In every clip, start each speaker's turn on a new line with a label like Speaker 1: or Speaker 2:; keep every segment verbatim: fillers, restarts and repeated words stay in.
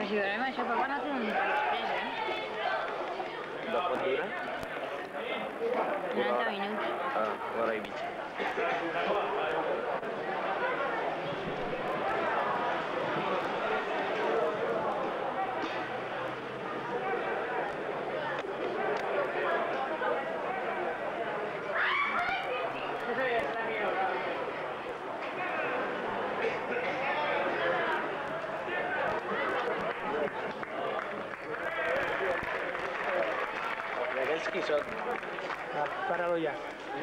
Speaker 1: Però si veurem això, papa no té un després, eh?
Speaker 2: De quant dura?
Speaker 1: noranta minuts.
Speaker 2: Ah, una hora i mitja. I aquells qui són?
Speaker 3: Páralo ya.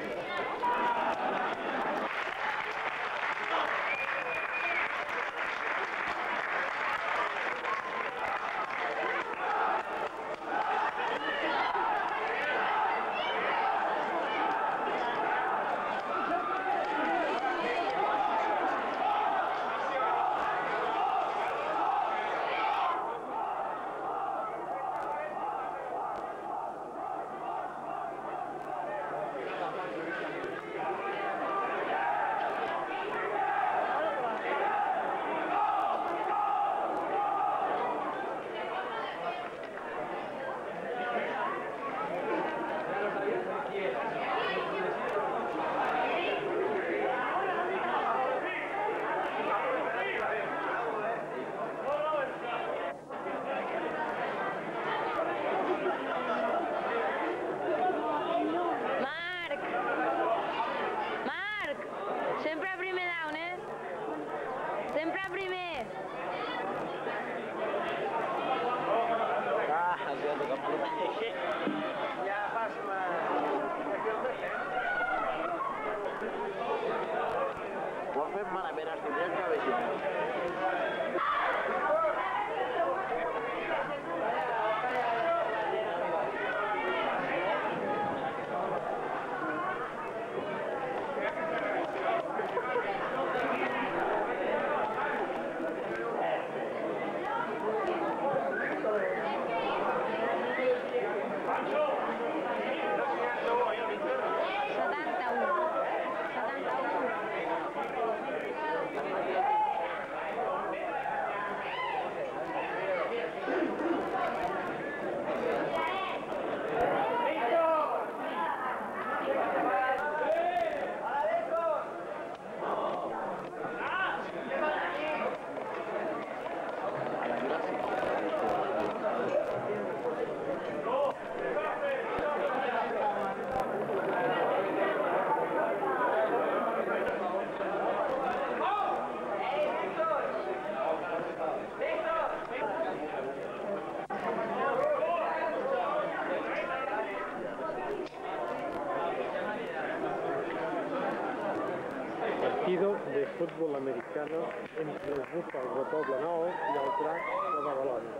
Speaker 3: Partido de fútbol americano entre els Búfals de Poblenou i els Dracs de Badalona.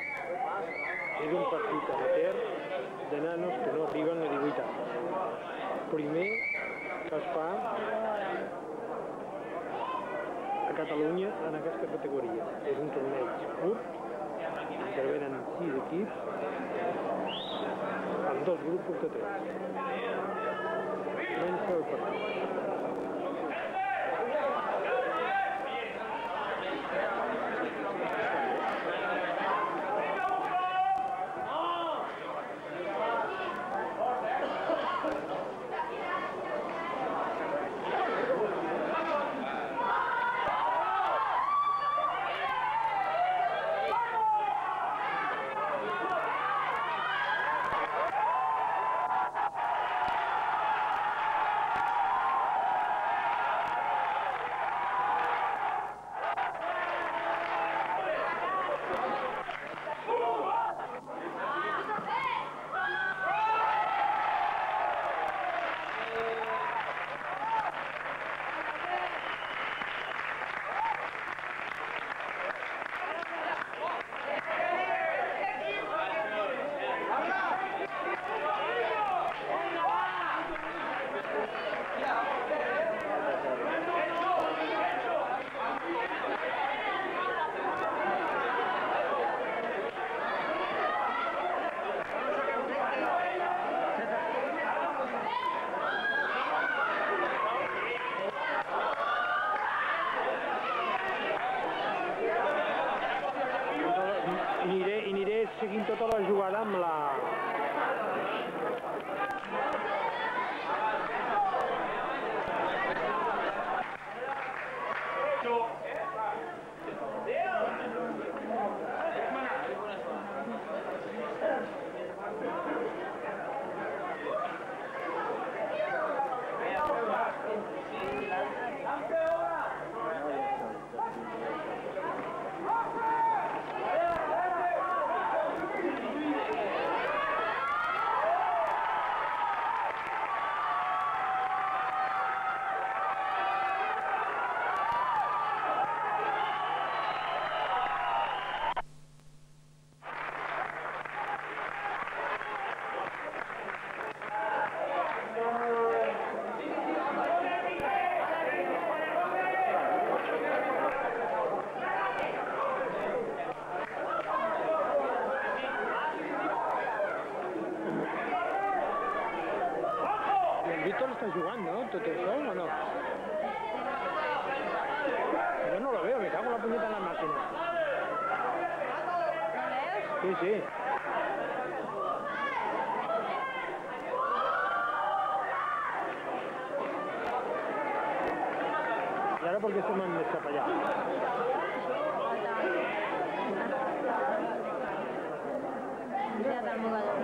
Speaker 3: És un partit amateur de nanos que no arriben a divuit anys. Primer que es fa a Catalunya en aquesta categoria. És un torneig curt, intervenen sis equips amb dos grups de tres. Comença el partit. aniré, i aniré seguint tota la jugada amb la... Víctor está jugando, ¿no? ¿Todo eso o no? Yo no lo veo, me cago la puñeta en la máquina.
Speaker 1: ¿Lo ves?
Speaker 3: Sí, sí. ¿Y ahora por qué se me han escapado?
Speaker 1: Ya está el jugador.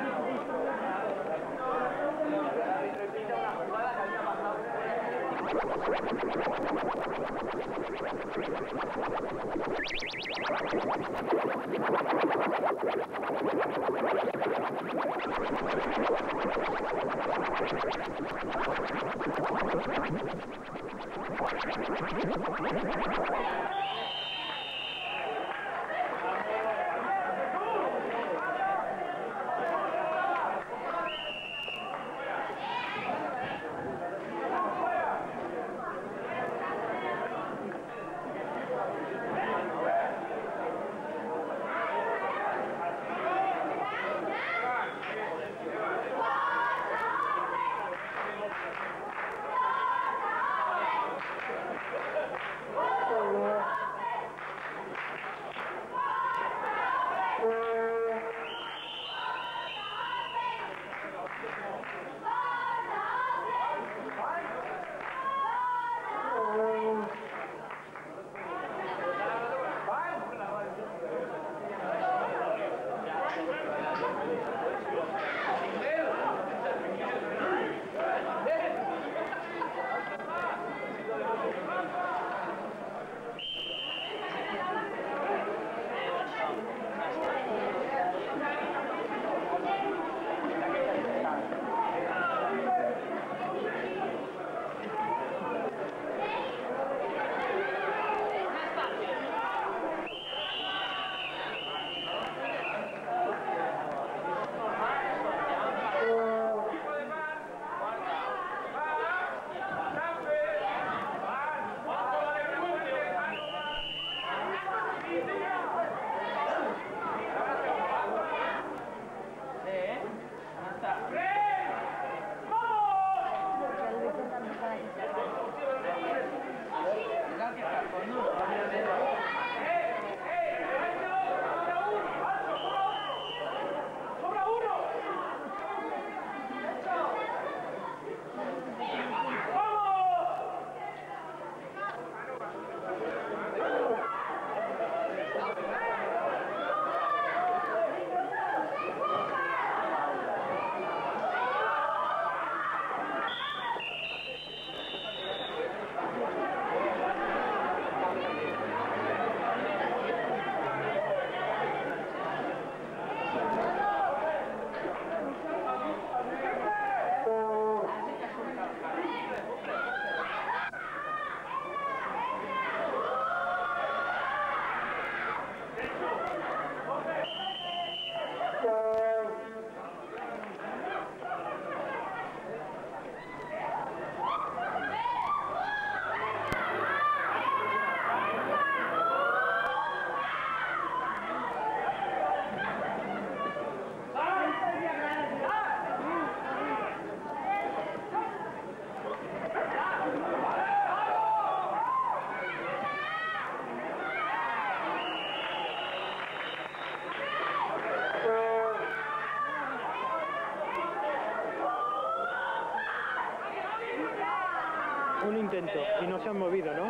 Speaker 3: momento y no se han movido, ¿no?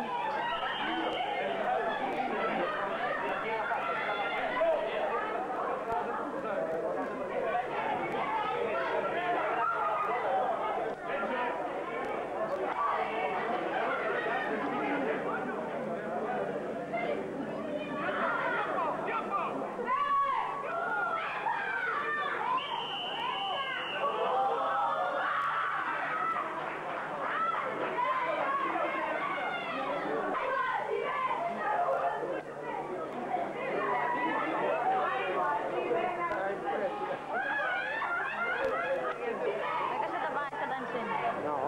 Speaker 1: Aquesta tapa està tan sent.
Speaker 3: No.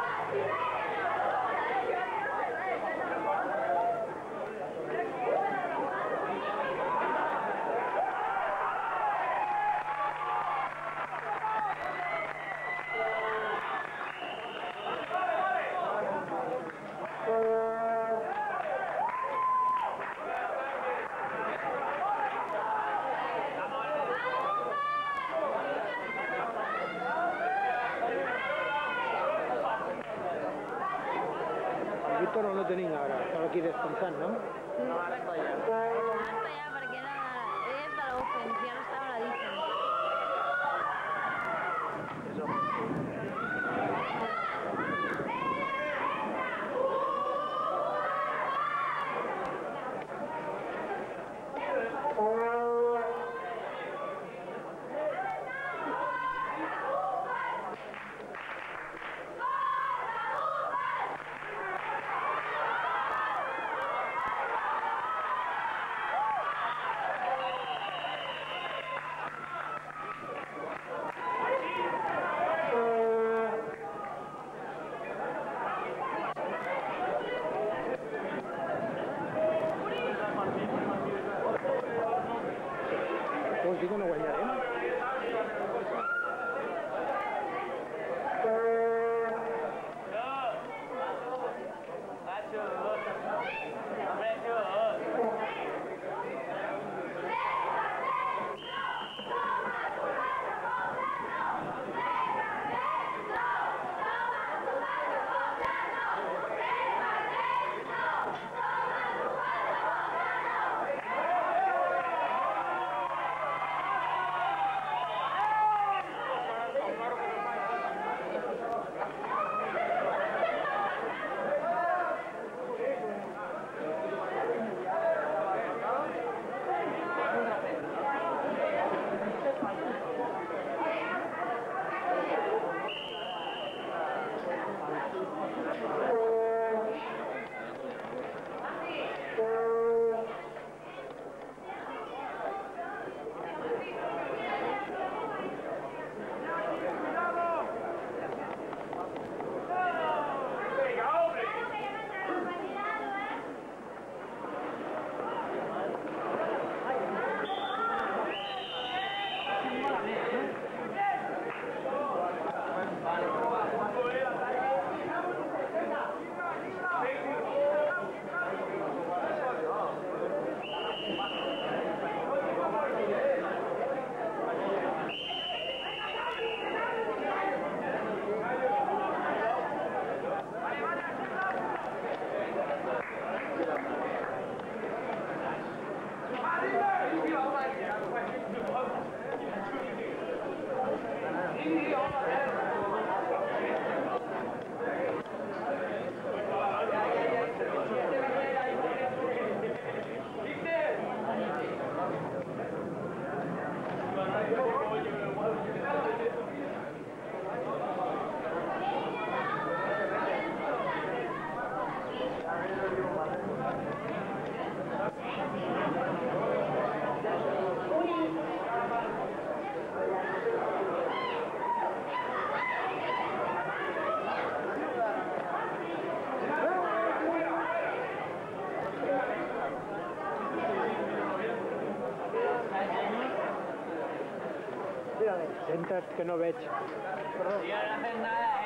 Speaker 3: El Víctor no lo tenim ara, estava aquí descansant, no?
Speaker 2: No, ara està allà.
Speaker 1: Està ja perquè era, ell és de l'offense, ja no estava a la defense.
Speaker 2: És ofensiu.
Speaker 3: Vols dir que no guanyarem? Senta't, que no veig.
Speaker 2: Jo no he fet nada.